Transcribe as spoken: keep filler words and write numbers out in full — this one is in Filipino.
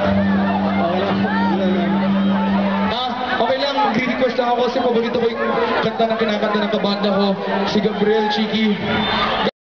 Ah, okay lang, mag-request lang ako kasi paborito ko yung kanta na kinakanta ng kabanda ko, si Gabriel Chiki.